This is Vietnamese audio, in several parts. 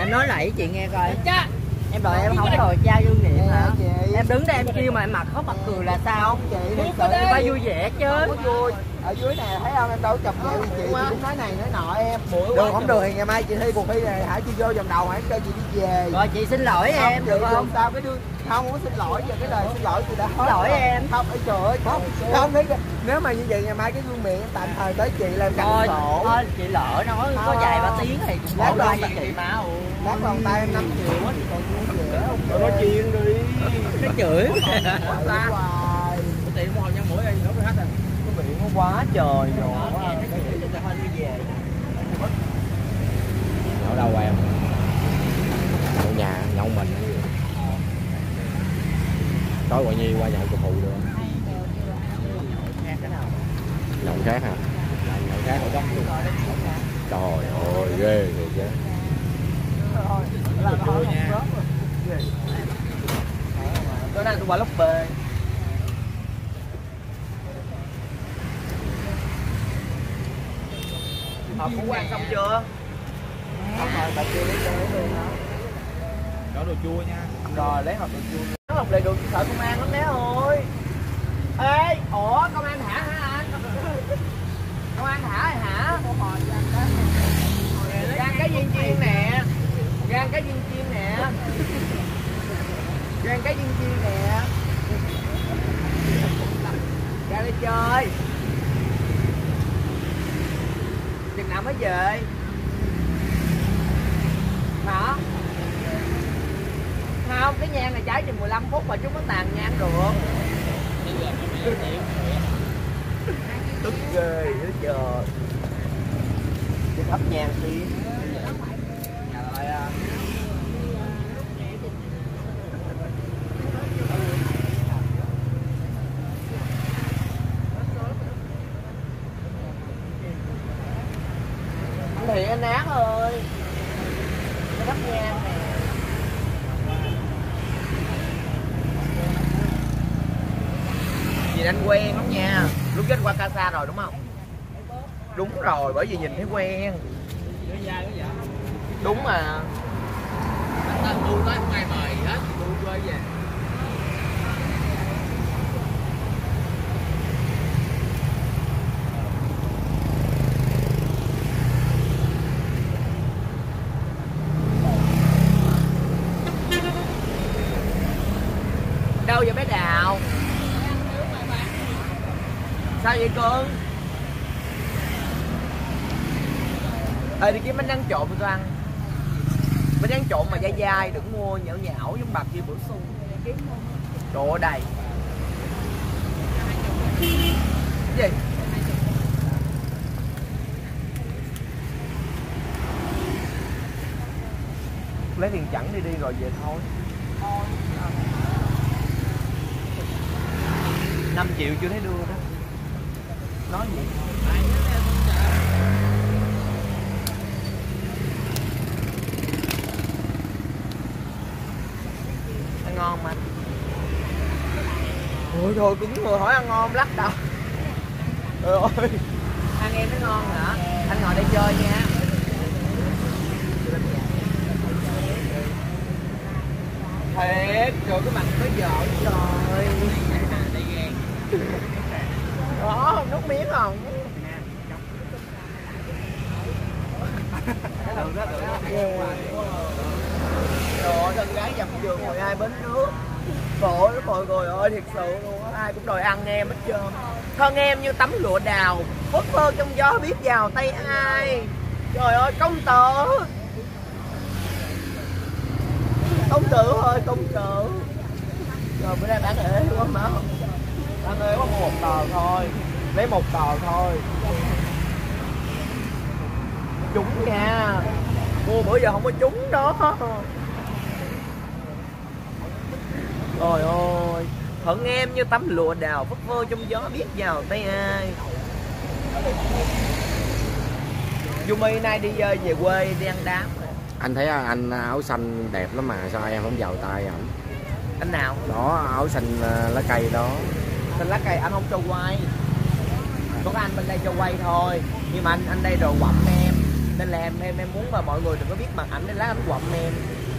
Em nói lại với chị nghe coi. Em đòi em không đòi trao vô nghiệm hả? Em đứng đây em kêu mà em mặt khóc mặt cười là sao? Chị em phải vui vẻ chứ. Vui. Ở dưới này thấy không, em đâu chọc ghẹo chị cũng nói này nói nọ em. Được không được thì ngày mai chị thi cuộc thi này hãy chị vô vòng đầu hãy cho chị đi về. Rồi chị xin lỗi em được không? Sao cái không có xin lỗi giờ cái lời xin lỗi chị đã xin lỗi em. Không trời ơi không thấy nếu mà như vậy ngày mai cái gương miệng em tạm thời tới chị làm cảnh sổ. Thôi chị lỡ nói có vài ba tiếng thì cũng bỏ qua cho chị má. Lát còn tay em 5 triệu á thì còn vui vẻ không? Rồi nói chuyện đi. Nó chửi. Tiền mua hộp nhân mũi đây nữa hết rồi. Cái miệng nó quá trời rồi. Ở đâu em? Ở nhà nhậu mình. Tối gọi Nhi qua nhậu cục hù được. Nhậu khác hả? Nhậu khác ở góc luôn. Trời ơi ghê rồi chứ. Chua nha. Tối nay tôi qua lúc bề. Hộp cũng ăn xong chưa? Không rồi, bà chưa lấy luôn hả? Có đồ chua nha. Rồi lấy hộp đồ chua. Nó không đầy đủ sợ công an lắm bé ơi. Ê, ủa công an thả hả anh? Công an thả rồi hả? Gan cái viên chiên nè. Gan cái viên chiên nè. Gan cái viên chiên nè. Ra đây chơi. Chừng nào mới về? Hả? Không, cái nhang này cháy chừng 15 phút mà chúng nó tàn nhang được. Tức ghê nữa trời. Đi thắp nhang đi. Thì anh Ác ơi, cái thắp nhang nè. Nhìn anh quen lắm nha. Lúc trước qua Casa rồi đúng không? Đúng rồi, bởi vì nhìn thấy quen. Đúng mà. Tôi tới không ai mời hết, tôi quay về. Đâu vậy bé Đào? Sao vậy cưng? Đi kiếm bánh tráng trộn tôi ăn. Bánh tráng trộn mà dai dai, đừng mua nhão nhão giống bạc kia bữa xuân. Trời ơi đầy. Cái gì? Lấy tiền chẳng đi rồi về thôi. 5 triệu chưa thấy đưa đó. Nói gì? Ăn ngon mà. Ôi thôi cứng người hỏi ăn ngon lắc đâu. Trời ơi. Ăn em thấy ngon hả? Anh ngồi đây chơi nha. Thiệt, trời cái mặt mới vợ trời. Đó, nước miếng không? Trời thân gái dầm giường ngồi ai bến nước. Khổ lắm mọi người ơi, thiệt sự luôn á, ai cũng đòi ăn em hết trơn. Thân em như tấm lụa đào, phất phơ trong gió biết vào tay ai. Trời ơi, công tử. Công tử ơi, công tử. Rồi bữa nay bán ế quá má. Bán ế có mua 1 tờ thôi. Lấy 1 tờ thôi. Trúng nha. Mua bữa giờ không có trúng đó. Trời ơi. Thuận em như tấm lụa đào phất phơ trong gió biết vào tay ai. Yumi nay đi về quê đi ăn đám. Anh thấy anh áo xanh đẹp lắm mà sao em không vào tay ảnh? Anh nào? Đó áo xanh lá cây đó. Xanh lá cây anh không cho quay. Có anh bên đây cho quay thôi. Nhưng mà anh đây đồ quẩm em. Nên là em muốn mà mọi người đừng có biết mặt ảnh để lát ảnh quậm em.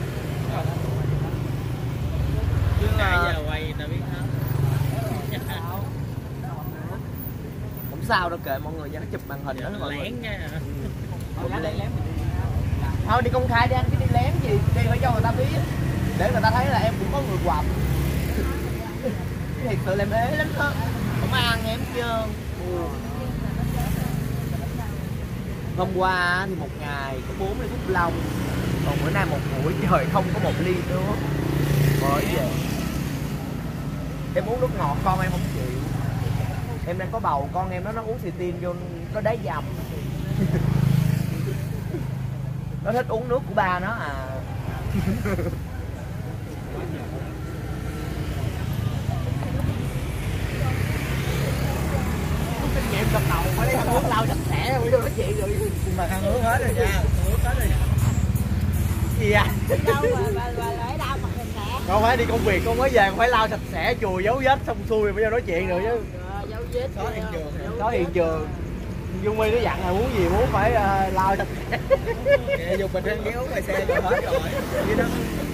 Chứ giờ quay người ta biết hết. không sao đâu, kệ mọi người cho nó chụp màn hình đó mọi người. Lén nha. Thôi đi công khai đi anh, chứ đi lén gì, đi phải cho người ta biết để người ta thấy là em cũng có người quặp. Thiệt sự làm ế lắm đó, không ai ăn em chưa. Hôm qua thì một ngày có 4 ly thuốc long, còn bữa nay một buổi trời không có 1 ly nữa. Bởi vậy em uống nước ngọt con em không chịu. Em đang có bầu, con em nó uống xì tin vô nó đáy dầm. Nó thích uống nước của ba nó à. Kinh nghiệm cầm đầu phải lấy thằng nước lau sạch sẽ rồi vô nói chuyện rồi. Mà thằng nước hết rồi nha, nước hết rồi. Gì à? đâu mà lại đau mặt sạch sẽ. Con phải đi công việc, con mới về con phải lau sạch sẽ chùi dấu vết xong xuôi rồi mới vô nói chuyện được chứ. Dấu vết Có hiện trường. Có hiện trường. Dung My nó dặn là muốn gì muốn phải lau sạch sẽ. Kệ dùng bình răng kéo ngoài xe rồi hết rồi. Vậy đó.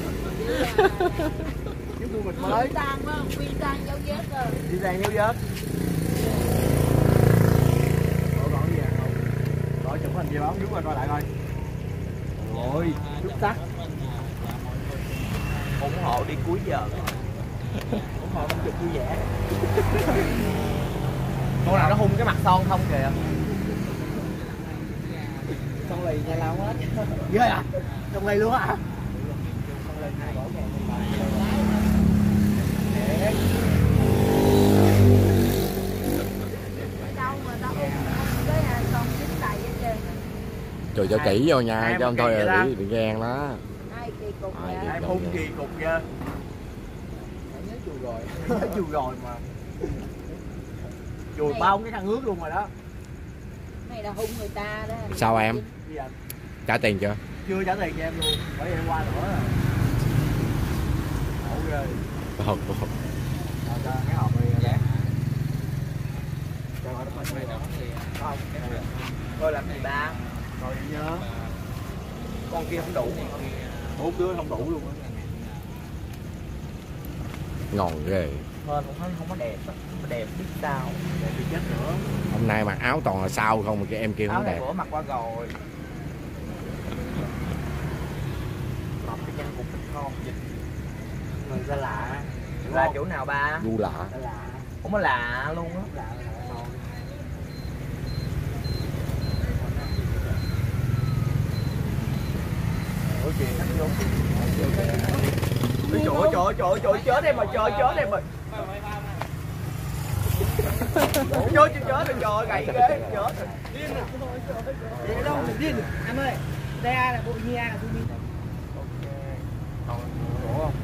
Chứ mua mình mới. Quy tan phải không? Quy tan dấu vết rồi. Đi ra dấu vết. Còn gì à không? Rồi chụp hình gì báo giúp coi lại coi. Ôi, chút sắc. Ủng hộ đi cuối giờ. Ủng hộ không chụp vui vẻ. Con nào nó hung cái mặt son không kìa. Con lì nhà lao hết. Ghê à? Trong đây luôn á. Đâu mà tao ôm cái con chính tay hết trơn. Trời cho kỹ vô nha, Ai cho ông mà thôi kỳ vậy là ta? bị ghen đó. Ai kỳ cục Ai vậy? Em hung kỳ cục kìa. Nhớ chùi rồi. Nói chùi rồi mà. Chùi bao cái thằng ướt luôn rồi đó. Này là hung người ta đó. Sao em? Gì anh? Trả tiền chưa? Chưa trả tiền cho em luôn. Bởi vì em qua nữa rồi. Khổ ghê. Ồ, Cho cái hộp này Dạ. cho nó Mày nó thì không. Thôi làm gì ba? Rồi nhớ. Con kia không đủ. 4 đứa không đủ luôn á. ngon ghê. Hên cũng không có đẹp á, không có đẹp biết sao, đẹp thì chết nữa. Hôm nay mặc áo toàn là sao không mà cái em kia Áo không này đẹp. bữa mặc qua rồi. Mập cái nhân cục thịt ngon dịch. Người ra lạ. Là chỗ nào ba? Gu lạ. Ra lạ. Không có lạ luôn á. Lạ ngon. Ủa chuyện nó vô. Trời chết em mà chết em rồi. Chết rồi gãy ghế chết rồi. Vậy đâu mình điên. Anh ơi, DA là bộ nhi A là tôi đi. Còn đủ không?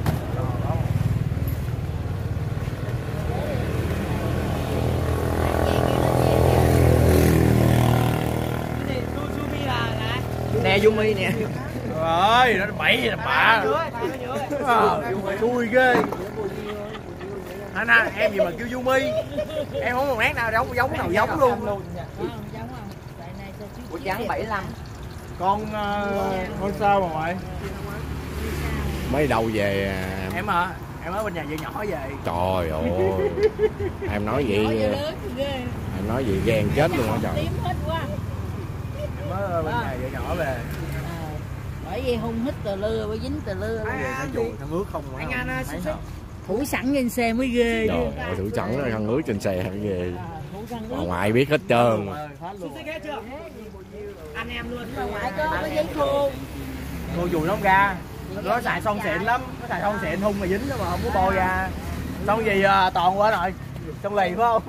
Nè Yumi nè. Rồi, nó bậy là bạ. Xui ghê. Anh em gì mà kêu Yumi. Em không một nét nào giống nào giống luôn. Giống không? Tại này sao chứ? Ủa trắng 75. Con sao mà ngoại? Mấy đầu về Em hả? Em ở bên nhà vợ nhỏ về. trời ơi. Em nói vậy em nói vậy ghen chết luôn á trời. Tím hết quá. Em ở bên nhà vợ nhỏ về. Bởi vì hung hít tờ lưa, bởi dính tờ lưa. Nó chùi thằng ướt không. Anh Anh xúc xích. Thủ sẵn trên xe mới ghê. Trời ơi, thử chẳng rồi thằng ướt trên xe ghê. Mà ngoại biết hết trơn. Xúc xích hết chưa? Anh em luôn. Ngoại có giấy khô. Cô chùi nó không ra. Nó xài son xịn lắm. Nó xài son xịn hung mà dính đó mà không có bôi ra. Son gì toàn quá rồi. Son lì phải không?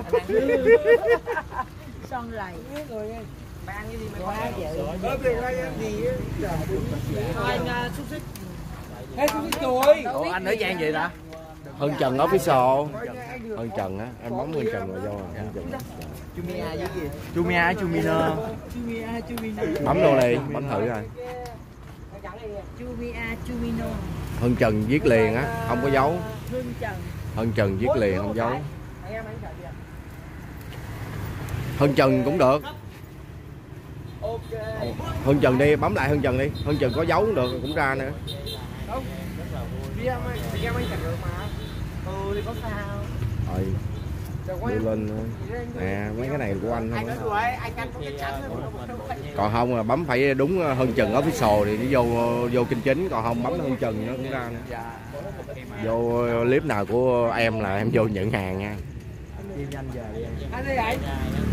Son lầy. Mang cái gì Quá dữ. Có việc hay gì anh xúc xích. Ê xúc xích rồi. Ủa anh nữ trang gì ta? Hân Trần official. Hân Trần á, em bấm Hân Trần rồi vô rồi. Hân Trần. Chumia với gì? Chumia, Chumina. Bấm luôn đi, bấm thử rồi. Chumino. Hân Trần viết liền á, không có dấu. Hương Trần. Hân Trần viết liền không dấu. Hân Trần cũng được. Hương Trần đi, bấm lại Hương Trần đi. Hương Trần có dấu cũng được, cũng ra nữa. Thì có sao. Rồi đưa lên nè, mấy cái này của anh không Anh nói anh có cái trắng còn không là bấm phải đúng Hương Trần official thì nó vô kênh chính, còn không bấm Hương Trần nó cũng ra nữa. Vô clip nào của em là em vô nhận hàng nha. nhanh giờ Anh đây vậy?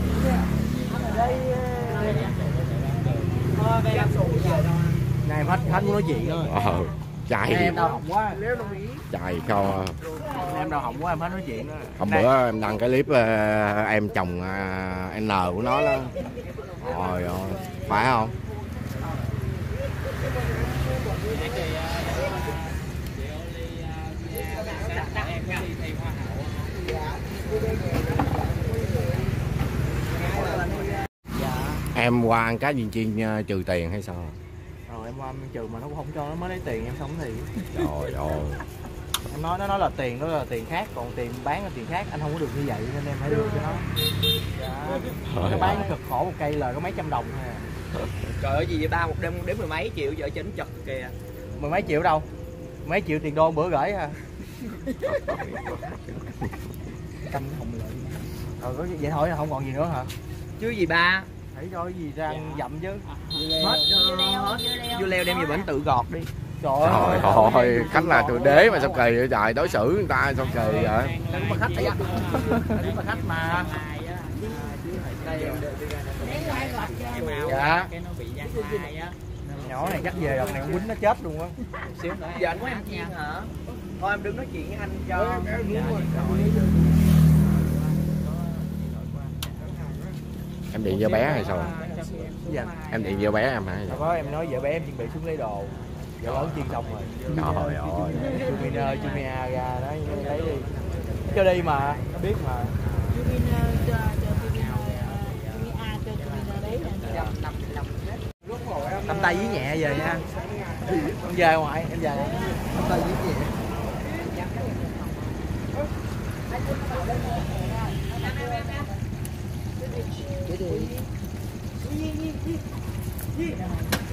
này khách muốn nói chuyện thôi. Chạy em đau hỏng quá, chạy không em đau hỏng quá em phải nói chuyện đó. hôm bữa em đăng cái clip em chồng N của nó đó. Trời ơi, phải không? Em qua ăn cá viên chiên trừ tiền hay sao? Rồi em qua em trừ mà nó cũng không cho, nó mới lấy tiền em xong thì. Trời ơi. Em nói nó là tiền, đó là tiền khác, còn tiền bán là tiền khác, anh không có được như vậy nên em phải đưa cho nó. Nó bán cực khổ một cây lời có mấy trăm đồng thôi à. Trời ơi gì vậy ba, một đêm đếm mười mấy triệu vợ chính chật kìa. Mười mấy triệu đâu? Mấy triệu tiền đô bữa gửi à. Canh không lợi. Rồi có vậy thôi không còn gì nữa hả? Chứ gì ba? Thấy cho cái gì ra dặm chứ. Hết dưa leo đem về bển tự gọt đi. Trời ơi, khách là thượng đế mà sao kỳ vậy trời, đối xử người ta sao kỳ vậy? Đúng mà khách đấy á. Đúng mà khách mà. Dạ. Nhỏ này chắc về lần này quýnh nó chết luôn á. Giờ anh có em chiên hả? Thôi em đứng nói chuyện với anh cho. Em điện cho bé hay sao? Dạ. Em điện cho bé em hả? Có em nói vợ bé em chuẩn bị xuống lấy đồ. Vợ lớn chiên xong rồi. Trời ơi. Chumina ra đó lấy đi. Cho đi mà, nó biết mà. Tắm tay với nhẹ về nha. Em về ngoại, em về. Tắm tay với nhẹ. Chị đi.